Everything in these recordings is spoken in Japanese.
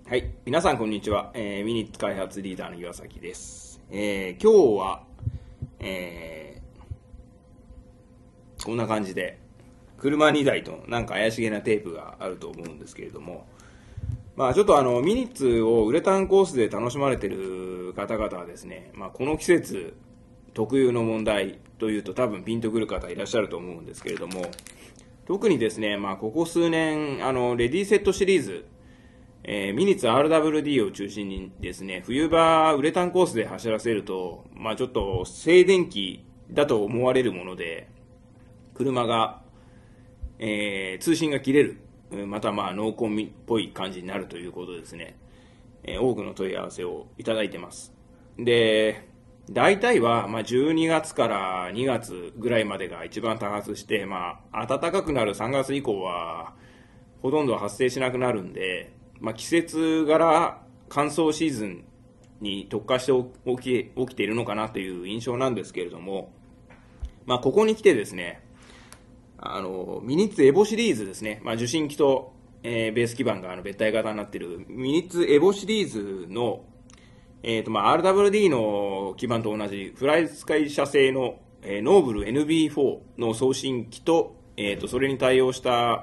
はい。皆さん、こんにちは。ミニッツ開発リーダーの岩崎です。今日は、こんな感じで、車2台となんか怪しげなテープがあると思うんですけれども、ちょっとミニッツをウレタンコースで楽しまれている方々はですね、この季節特有の問題というと多分ピンとくる方いらっしゃると思うんですけれども、特にですね、ここ数年、レディーセットシリーズ、ミニッツ RWD を中心にですね、冬場ウレタンコースで走らせると、ちょっと静電気だと思われるもので、車が、通信が切れる、またノーコンっぽい感じになるということですね、多くの問い合わせをいただいてます。で、大体は12月から2月ぐらいまでが一番多発して、暖かくなる3月以降はほとんど発生しなくなるんで、季節柄乾燥シーズンに特化して起きているのかなという印象なんですけれども、ここに来てですね、ミニッツエボシリーズですね、受信機と、ベース基板が別体型になっているミニッツエボシリーズの、RWD の基板と同じフライスカイ社製の、ノーブル NB4 の送信機と、それに対応した、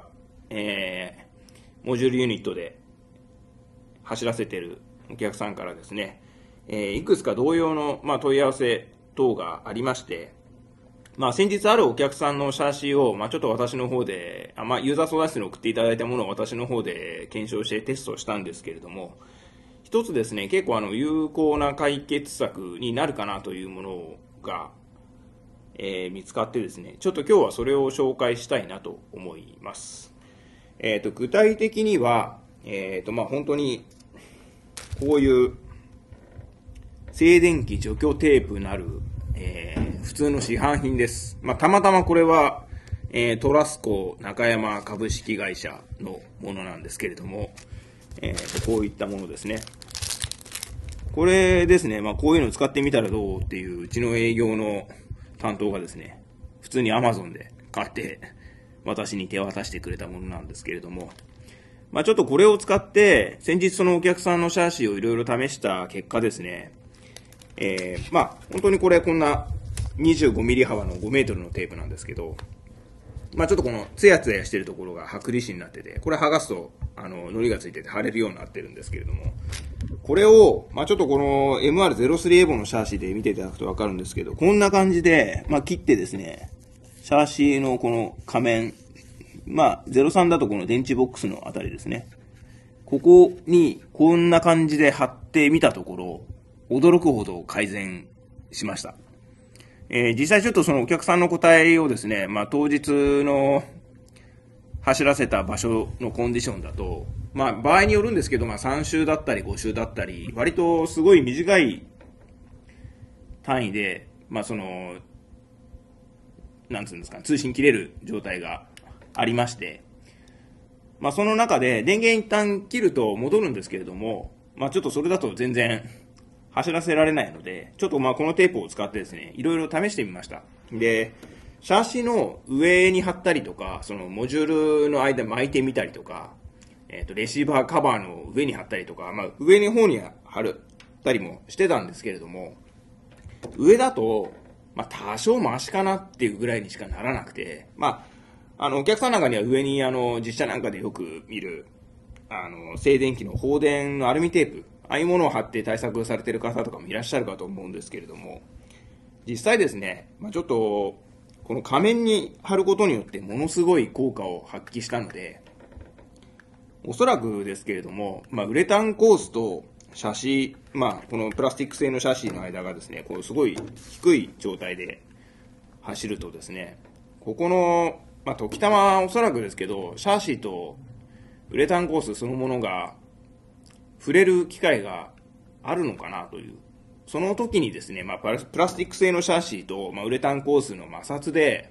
モジュールユニットで走らせているお客さんからですね、いくつか同様の、問い合わせ等がありまして、先日あるお客さんのシャーシーを、ちょっと私の方で、ユーザー相談室に送っていただいたものを私の方で検証してテストしたんですけれども、一つですね、結構有効な解決策になるかなというものが、見つかってですね、ちょっと今日はそれを紹介したいなと思います。具体的には、本当にこういう静電気除去テープなる、普通の市販品です。たまたまこれは、トラスコ中山株式会社のものなんですけれども、こういったものですね。これですね、こういうのを使ってみたらどうっていううちの営業の担当がですね、普通に Amazon で買って私に手渡してくれたものなんですけれども、ちょっとこれを使って先日そのお客さんのシャーシーをいろいろ試した結果ですね、本当にこれこんな25ミリ幅の5メートルのテープなんですけど、ちょっとこのツヤツヤしてるところが剥離紙になってて、これ剥がすと糊がついてて貼れるようになってるんですけれども、これをちょっとこの MR03 エボのシャーシーで見ていただくと分かるんですけど、こんな感じで切ってですね、シャーシーのこの仮面、03だとこの電池ボックスのあたりですね、ここにこんな感じで貼ってみたところ、驚くほど改善しました。実際ちょっとそのお客さんの答えをですね、当日の走らせた場所のコンディションだと、場合によるんですけど、3周だったり5周だったり、割とすごい短い単位で、なんつうんですか、通信切れる状態がありまして、その中で電源一旦切ると戻るんですけれども、ちょっとそれだと全然走らせられないので、ちょっとこのテープを使ってですね、いろいろ試してみました。で、シャーシの上に貼ったりとか、そのモジュールの間巻いてみたりとか、レシーバーカバーの上に貼ったりとか、上の方に貼ったりもしてたんですけれども、上だと、多少マシかなっていうぐらいにしかならなくて、お客さんなんかには上に実写なんかでよく見る、静電気の放電のアルミテープ、ああいうものを貼って対策されている方とかもいらっしゃるかと思うんですけれども、実際ですね、ちょっと、この仮面に貼ることによってものすごい効果を発揮したので、おそらくですけれども、ウレタンコースとシャシー、このプラスチック製のシャシーの間がですね、こうすごい低い状態で走るとですね、ここの、時たまおそらくですけど、シャシーとウレタンコースそのものが触れる機会があるのかなという。その時にですね、プラスチック製のシャシーと、ウレタンコースの摩擦で、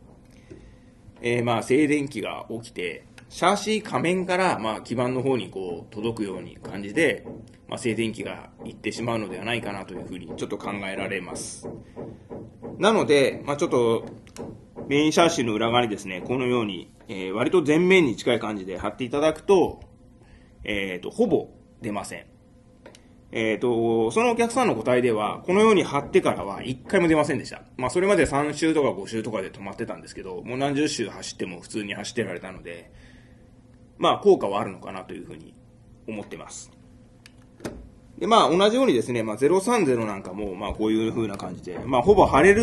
静電気が起きて、シャーシー仮面から基板の方に届くように感じで、静電気がいってしまうのではないかなというふうにちょっと考えられます。なので、ちょっとメインシャーシーの裏側にですね、このように、割と前面に近い感じで貼っていただくと、ほぼ出ません。そのお客さんの答えでは、このように貼ってからは1回も出ませんでした。まあそれまで3周とか5周とかで止まってたんですけど、もう何十周走っても普通に走ってられたので、まあ効果はあるのかなというふうに思ってます。で、まあ同じようにですね、まあ030なんかも、まあこういう風な感じで、まあほぼ貼れる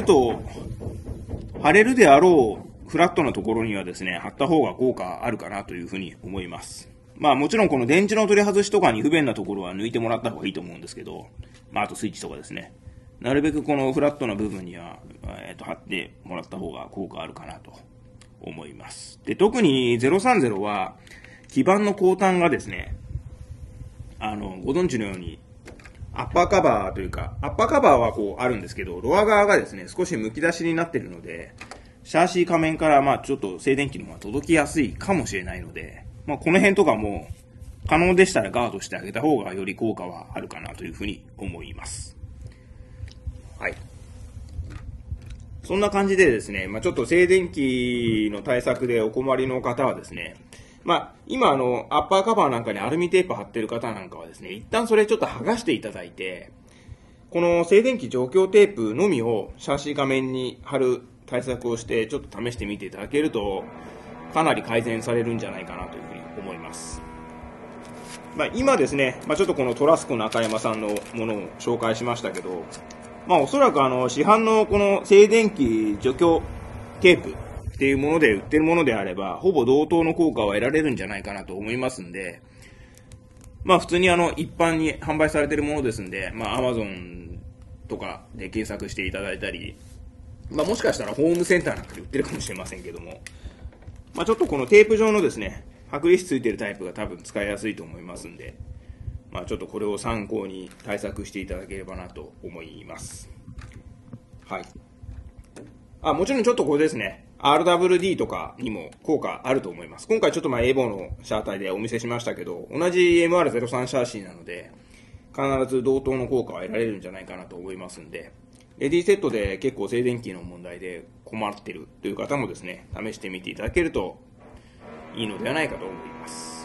であろうフラットなところにはですね、貼った方が効果あるかなというふうに思います。まあもちろんこの電池の取り外しとかに不便なところは抜いてもらった方がいいと思うんですけど、まああとスイッチとかですね。なるべくこのフラットな部分には、貼ってもらった方が効果あるかなと思います。で、特に030は基板の後端がですね、ご存知のようにアッパーカバーというか、アッパーカバーはこうあるんですけど、ロア側がですね、少し剥き出しになっているので、シャーシー仮面からまあちょっと静電気の方が届きやすいかもしれないので、まあこの辺とかも可能でしたらガードしてあげた方がより効果はあるかなというふうに思います。はい。そんな感じでですね、まあちょっと静電気の対策でお困りの方はですね、まあ今アッパーカバーなんかにアルミテープ貼ってる方なんかはですね、一旦それちょっと剥がしていただいて、この静電気除去テープのみをシャーシー画面に貼る対策をしてちょっと試してみていただけるとかなり改善されるんじゃないかなというふうに思います。まあ、今ですね、まあ、ちょっとこのトラスコ中山さんのものを紹介しましたけど、まあ、おそらく市販のこの静電気除去テープっていうもので売ってるものであればほぼ同等の効果は得られるんじゃないかなと思いますんで、まあ普通に一般に販売されているものですんで、まあ Amazon とかで検索していただいたり、まあもしかしたらホームセンターなんかで売ってるかもしれませんけども、まあちょっとこのテープ状のですね、剥離紙ついてるタイプが多分使いやすいと思いますんで、まあちょっとこれを参考に対策していただければなと思います。はい。もちろんちょっとこれですね、RWD とかにも効果あると思います。今回ちょっとエボのシャータイでお見せしましたけど、同じ MR03 シャーシーなので、必ず同等の効果は得られるんじゃないかなと思いますんで、レディーセットで結構静電気の問題で困っているという方もですね、試してみていただけるといいのではないかと思います。